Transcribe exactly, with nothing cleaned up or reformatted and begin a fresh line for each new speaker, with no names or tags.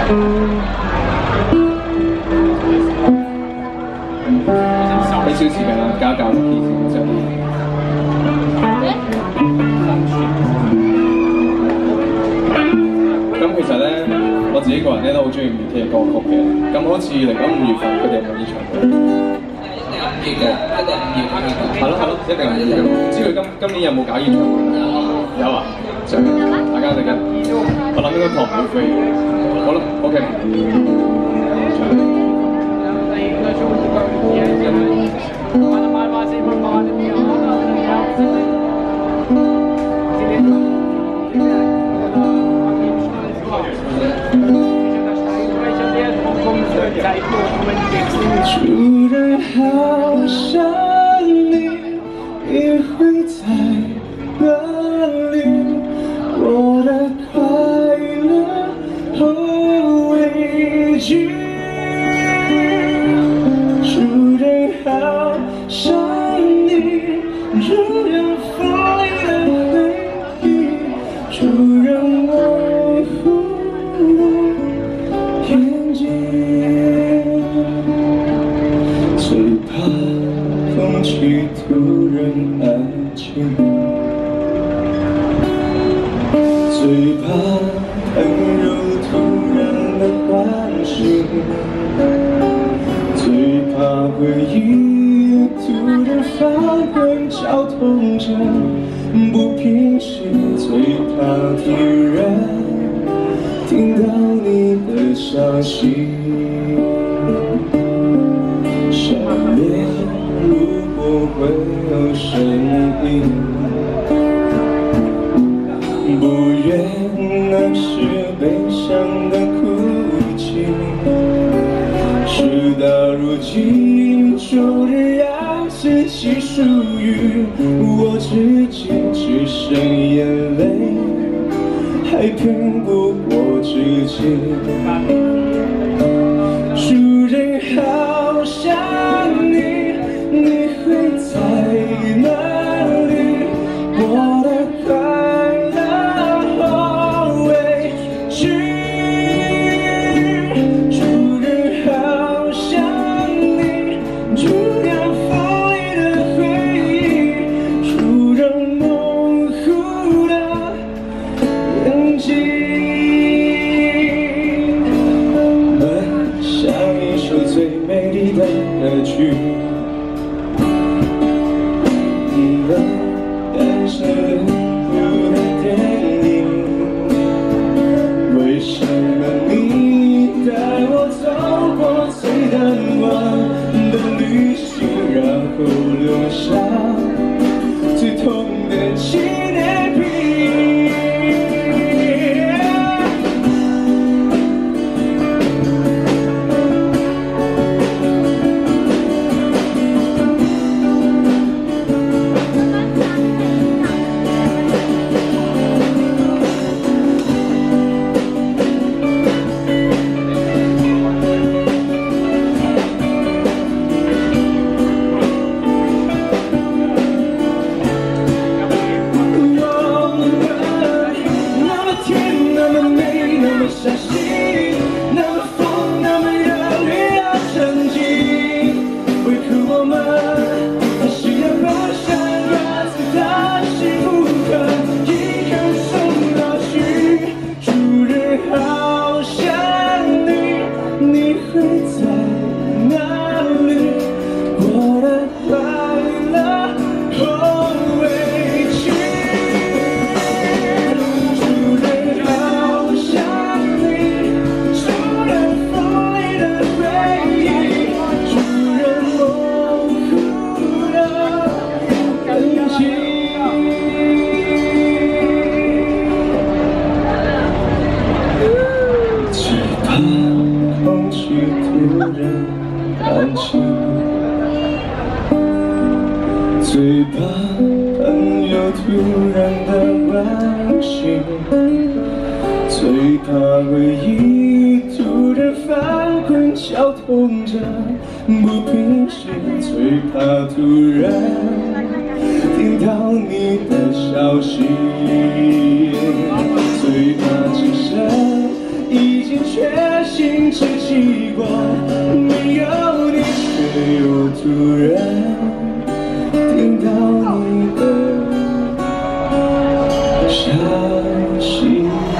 俾少時間啦，教一教啲先之後。咁其實咧，我自己個人咧都好中意五 K 嘅歌曲嘅。咁好似嚟緊五月份，佢哋有冇演唱會？一定嘅，一定五月份嘅。係咯係咯，一定係五月嘅。唔知佢今今年有冇搞演唱會？有。有啊，上大家陣間，我諗應該撲唔到飛。好啦 ，OK。
突然好想你，你会在哪里？我的快乐和畏惧。突然好想你，突然风里的回忆，突然模糊了眼睛。最怕空气突然安静，最怕温柔突然的唤醒，最怕回忆突然翻滚绞痛着不平息，最怕突然听到你的消息。想念如果会有声音，不愿那是悲伤的哭泣。事到如今，终日让自己属于我自己，只剩眼泪还骗不过自己。突然好想你，你会在哪里？我的快乐和畏惧。突然好想你，突然风里的回忆，突然模糊了眼睛。像一首最美丽的歌曲，一个单身路的电影。为什么你带我走过最难忘的旅行，然后留下最痛的纪念品？空气突然安静，最怕朋友突然的关心，最怕回忆突然翻滚绞痛着不平息，最怕突然听到你的消息，最怕只剩已经缺坚持记过，没有你却又突然听到你的消息。